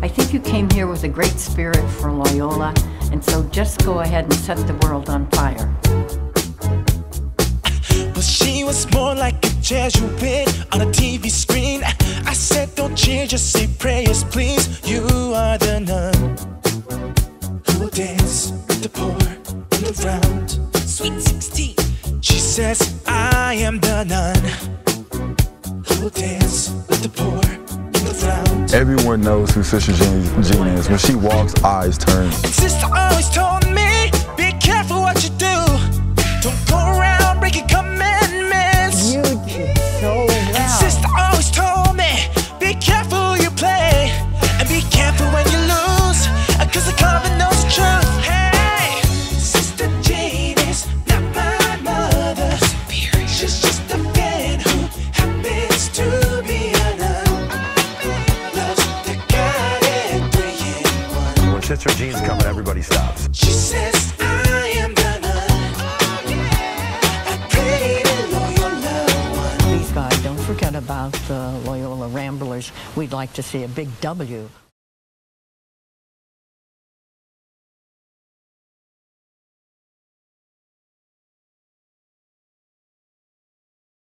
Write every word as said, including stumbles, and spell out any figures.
I think you came here with a great spirit for Loyola, and so just go ahead and set the world on fire. Well, she was more like a Jesuit on a T V screen. I said, don't cheer, just say prayers, please. You are the nun who will dance with the poor in the round. Sweet sixteen. She says, I am the nun who will dance with the poor in the round. Everyone knows who Sister Jean, Jean is. When she walks, eyes turn. And Sister always told me, be careful what you do. Don't go around breaking commandments. You did so well. And Sister always told me, be careful who you play, and be careful when you lose, cause the covenant knows the truth. Hey, Sister Jean is not my mother. She's just a fan who happens to be a nun. Loves the God and three in one. When Sister Jean's coming, everybody stops. She says, I am the nun. I pray to Loyola one. Please, God, don't forget about the Loyola Ramblers. We'd like to see a big W.